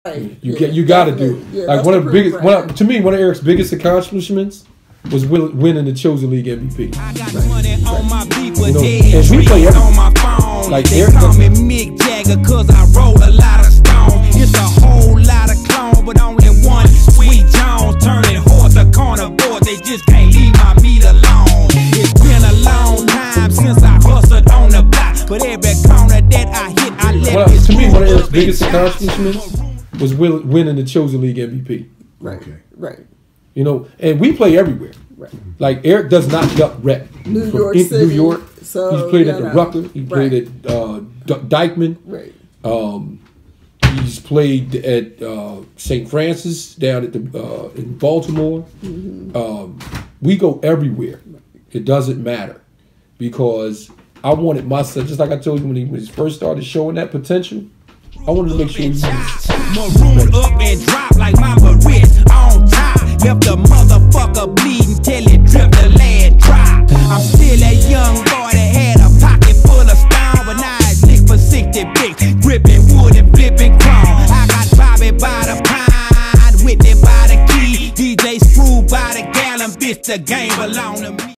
You got to do it. Like one of the biggest, to me, one of Eric's biggest accomplishments was winning the Chosen League MVP. You know, and we play everything. Like Eric call me Mick Jagger 'cause I roll a lot of stone. It's a whole lot of clone, but only one Sweet Jones turning horse a carnivore. They just can't leave my meat alone. It's been a long time since I hustled on the block, but every corner that I hit, I left it. To me, one of Eric's biggest accomplishments was winning the Chosen League MVP. Right. You know, and we play everywhere. Right. Like Eric does not duck rep. New York City. New York. So, he's played at the Rucker. He played at Dykeman. Right. He's played at St. Francis down at the in Baltimore. We go everywhere. It doesn't matter because I wanted my son, just like I told you when he first started showing that potential. I wanted to make sure he was marooned up and drop like my wrist on top. Left the motherfucker bleeding till it dripped the last drop. I'm still a young boy that had a pocket full of stone, but now it's lick for 60 bricks, gripping wood and flipping chrome. I got Bobby by the pine, Whitney by the key, DJ Screw by the gallon, bitch, the game belong to me.